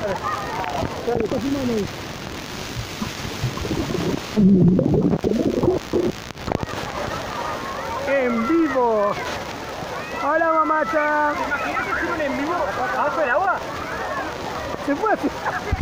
Dale, está filmando ahí. En vivo. Hola, mamacha. ¿Te imaginas que estuviera en vivo abajo del agua? ¿Se puede hacer?